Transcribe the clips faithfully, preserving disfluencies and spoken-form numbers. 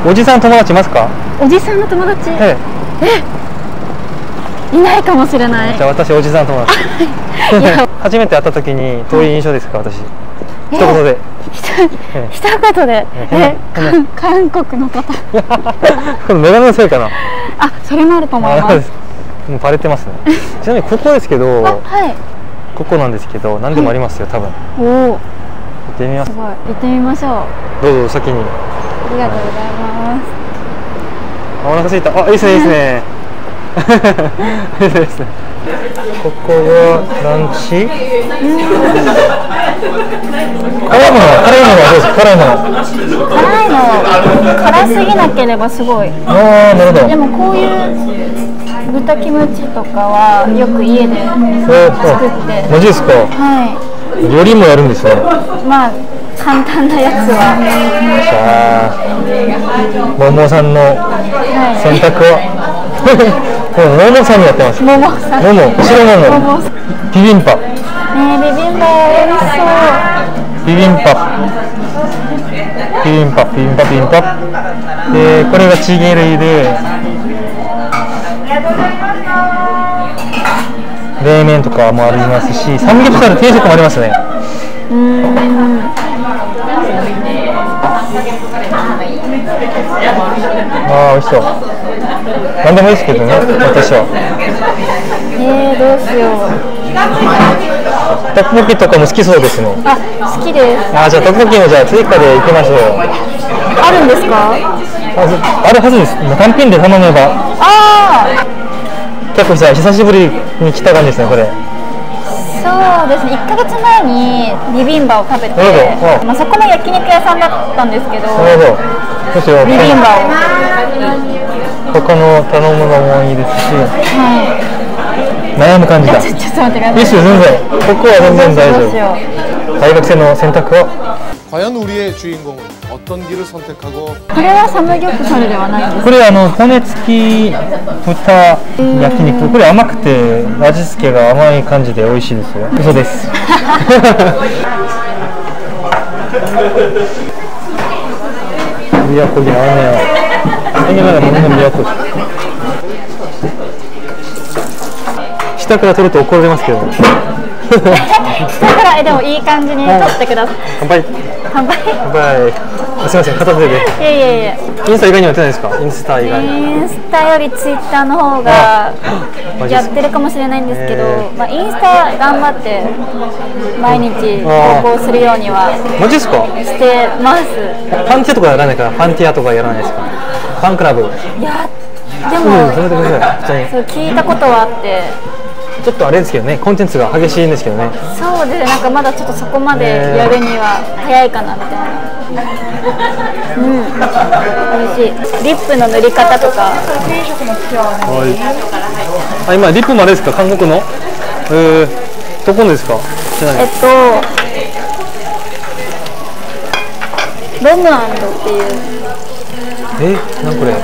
おじさん友達いますか？ おじさんの友達？ ええ、いないかもしれない。 じゃあ私おじさん友達。初めて会った時にどういう印象ですか、私？一言で。 一言で。え、韓国の方。 このメガネのせいかな。 あ、それもあると思います。 もうバレてますね。ちなみにここですけど、 はい。 ここなんですけど、何でもありますよ、多分。 おお。 行ってみます。 すごい。行ってみましょう。 どうぞ先に。 ありがとうございます。 お腹空いた。あ、いいですね、いいですね。いいですね。ここはランチ。辛いもの、辛いものはどうですか？辛いもの。 辛いの、辛すぎなければすごい。 ああ、なるほど。 でもこういう豚キムチとかはよく家で作って。 マジですか？ はい。 料理もやるんですね。 まあ簡単なやつは。 さあ、ももさんの選択は。ももさんにやってます。 ももさん。 もも、白もも。ビビンパ。 ねえ、ビビンパ美味しそう。 ビビンパ。ビビンパ、ビビンパ、ビビンパ。で、これがチゲ類で。冷麺とかもありますし、サムギョプサル定食もありますね。 うーん。 ああ、美味しそう。何でもいいですけどね、私は。 えー、どうしよう。 トッポッキとかも好きそうですね。 あ、好きです。 あ、じゃあトッポッキもじゃあ追加で行きましょう。 あるんですか？ あ, あるはずです。単品で頼めば。 ああ。 結構さ、久しぶりに来た感じですね、これ。 そうですね、いっかげつまえにビビンバを食べて、まあそこも焼肉屋さんだったんですけど、 なるほど。どうしよう。 ビビンバを。 他の頼むのもいいですし、 はい、 悩む感じだ。 ちょっと待ってください。 いいっすよ、全然。ここは全然大丈夫。大学生の選択はこれはサムギョプサルではないんですか？ これあの骨付き豚焼肉、これ甘くて味付けが甘い感じで美味しいですよ。嘘です。미역국이 나왔네요. 생일날 먹는 미역국. 下から取ると怒られますけど。 下からえでもいい感じに取ってください。 乾杯。 乾杯。 乾杯。すみません、片手で。 いやいやいや。 インスタ以外にはやってないですか？インスタ以外。 インスタよりツイッターの方がやってるかもしれないんですけど、まあインスタ頑張って毎日投稿するようにはマジですか？ してます。 パンティアとかやらないから、パンティアとかやらないですか？ファンクラブ。 いやでもそれでください。 そう聞いたことはあって。 ちょっとあれですけどね、コンテンツが激しいんですけどね。そうですね、なんかまだちょっとそこまでやるには早いかなみたいな。うん、美味しい。リップの塗り方とか。 はい。あ、今リップもあれですか、韓国の？えー、どこのですか？ えっと、ロムアンドっていう。 え、なんこれ？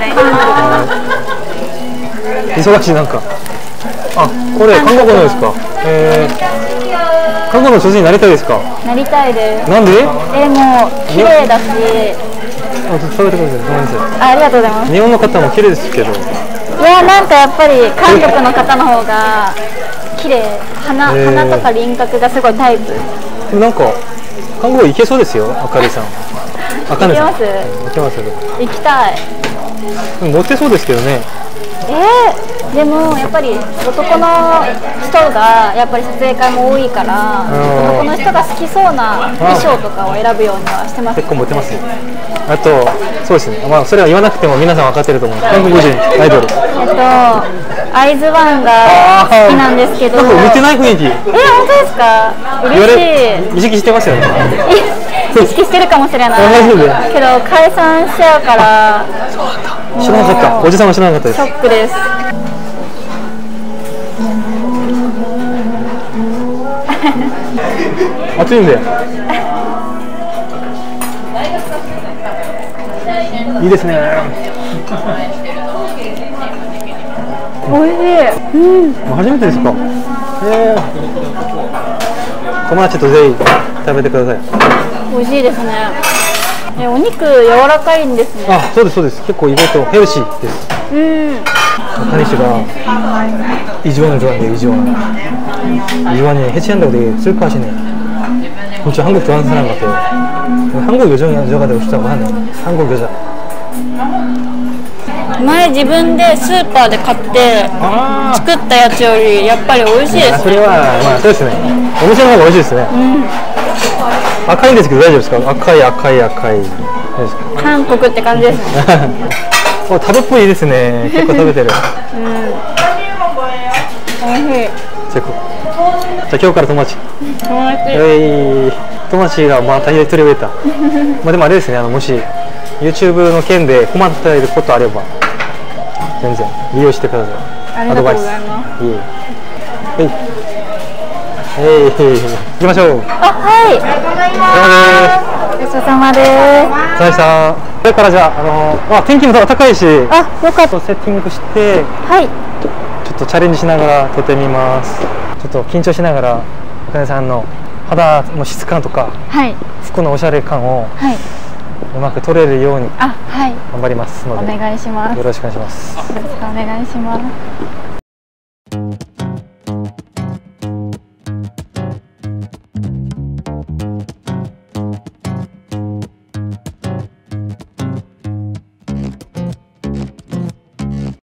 忙しいなんか。あ、これ韓国のですか。えー、韓国の女性になりたいですか。 なりたいです。 なんで？ え、もう綺麗だし。 あ、食べてください。ごめんなさい。 あ、ありがとうございます。 日本の方も綺麗ですけど。いや、なんかやっぱり韓国の方の方が綺麗。鼻、えー、鼻とか輪郭がすごいタイプ。 なんか韓国行けそうですよ、あかりさん。あかねさん。 行けます？ 行けます。 行きたい。 モテそうですけどね。 えー、でもやっぱり男の人がやっぱり撮影会も多いから、男の人が好きそうな衣装とかを選ぶようにはしてます。 結構モテますよ。あとそうですね。まあそれは言わなくても皆さん分かってると思う。韓国人アイドル。 えっとアイズワンが好きなんですけど。 なんか似てない雰囲気。え、 本当ですか？嬉しい。 意識してますよね。 意識してるかもしれない。けど解散しちゃうから。 知らなかった。おじさんは知らなかったです。 ショックです。 暑いんで。いいですね。 おいしい。うん。 初めてですか。えー、友達とぜひ食べてください。 美味しいですね。 え、お肉柔らかいんですね。 あ、そうですそうです。結構意外とヘルシーです。 うん。 다니씨가 이주원을 좋아한대요. 이주원. 이주원이 해치한다고 되게 슬퍼하시네. 진짜 한국 좋아하는 사람 같아요. 한국 요정, 여자가 되고 싶다고 하네. 한국 여자. 前自分でスーパーで買って作ったやつよりやっぱり美味しいですね。 それはまあそうですね。お店の方が美味しいですね。うん、赤いんですけど大丈夫ですか？赤い赤い赤い。 韓国って感じですね。 お、食べっぽいですね。結構食べてる。うん。 美味しい。 じゃあ今日から友達。 友達。 えい、友達がまた一人増えた。まあでもあれですね。あのもし YouTube の件で困っていることあれば全然利用してください。 ありがとうございます。 いえ。はい。えい、行きましょう。 あ、はい。お疲れ様です。 お疲れ様です。それからじゃあ、あのー、あ、天気も高いし、 あ、よかった。 セッティングして、 はい。 ちょっとチャレンジしながら撮ってみます。ちょっと緊張しながら、おかねさんの肌の質感とか、はい、服のおしゃれ感を、はい、うまく撮れるように、あ、はい、頑張りますので、お願いします。よろしくお願いします。よろしくお願いします。